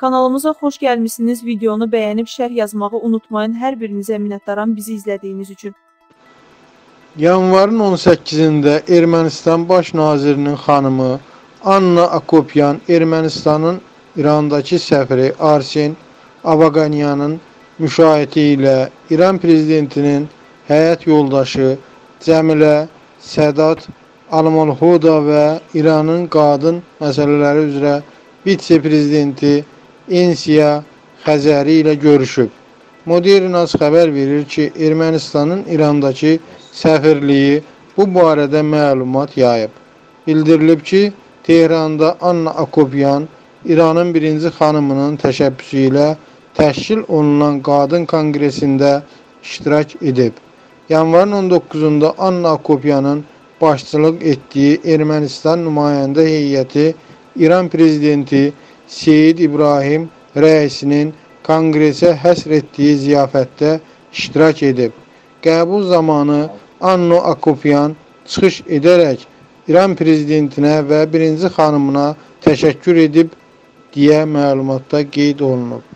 Kanalımıza xoş gəlmişsiniz. Videonu bəyənib şərh yazmağı unutmayın. Hər birinizə minnətdaram bizi izlədiyiniz üçün. Yanvarın 18-də Ermənistan Baş Nazirinin xanımı Anna Akopyan Ermənistanın İrandakı səfiri Arsen Avaganyanın müşayiəti ilə İran prezidentinin həyat yoldaşı Cəmilə Sədat Almalhoda və İranın qadın məsələləri üzrə vitse-prezidenti Ensiya Xəzəri ilə görüşüb. Modernas xəbər verir ki, Ermənistanın İrandakı səfirliyi bu barədə məlumat yayıb. Bildirilib ki, Tehranda Anna Akopyan İranın birinci xanımının təşəbbüsü ilə təşkil olunan qadın konqresində iştirak edib. Yanvarın 19-da Anna Akopyanın başçılıq etdiyi Ermənistan nümayəndə heyəti İran prezidenti Seyid İbrahim rəisinin konqresə həsr etdiyi ziyafətdə iştirak edib. Qəbul zamanı Anna Akopyan çıxış edərək İran prezidentinə və birinci xanımına təşəkkür edib deyə məlumatda qeyd olunub.